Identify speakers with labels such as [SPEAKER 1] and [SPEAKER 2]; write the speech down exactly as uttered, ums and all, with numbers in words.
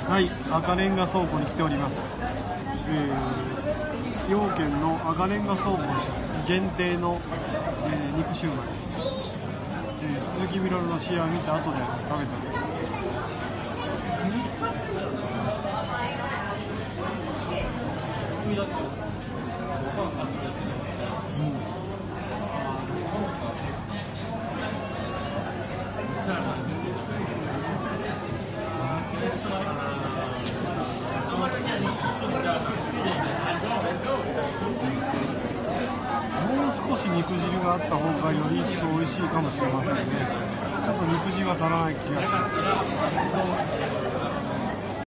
[SPEAKER 1] はい、赤レンガ倉庫に来ております。えー、崎陽軒の赤レンガ倉庫限定の、えー、肉シューマイです。えー、鈴木みのるの試合を見た後で食べております。もう少し肉汁があった方がより一層美味しいかもしれませんね。ちょっと肉汁が足らない気がします。